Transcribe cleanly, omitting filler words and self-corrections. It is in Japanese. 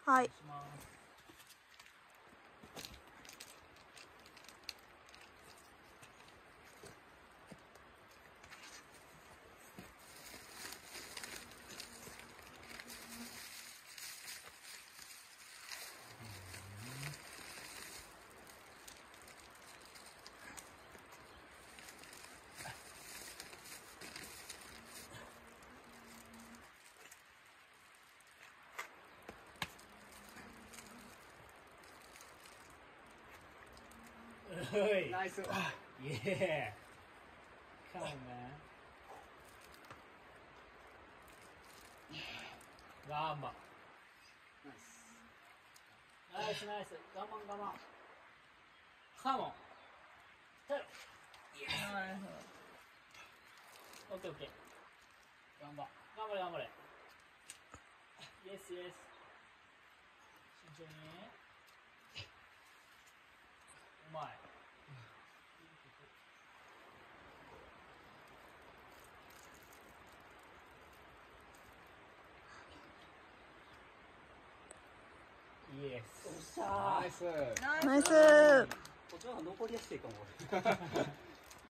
はい。 Nice. Yeah. Come on, man. ガンバ。ナイスナイス。我慢我慢。カモン。テロ。オッケーオッケー。頑張れ頑張れ。イエスイエス。慎重に。うまい。イエス。 ナイス。 ナイス。 こっちの方が残りやすいかも。